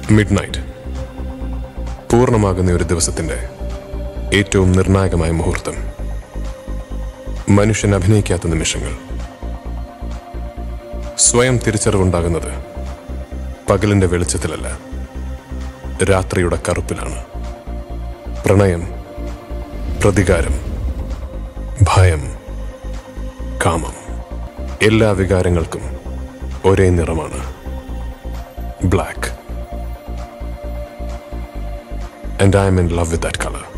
Midnight, പൂർണ്ണമാകുന്ന ഒരു ദിവസത്തിന്റെ ഏറ്റവും നിർണായകമായ മുഹൂർത്തം. മനുഷ്യൻ അഭിനയിക്കാത്ത നിമിഷങ്ങൾ. സ്വയം തിരിച്ചറിവുണ്ടാകുന്നത് പകലിന്റെ വെളിച്ചത്തിലല്ല, രാത്രിയുടെ കറുപ്പിലാണ്. പ്രണയം, പ്രതികാരം, ഭയം, കാമം, എല്ലാ വികാരങ്ങൾക്കും ഒരേ നിറമാണ്, black. And I am in love with that color.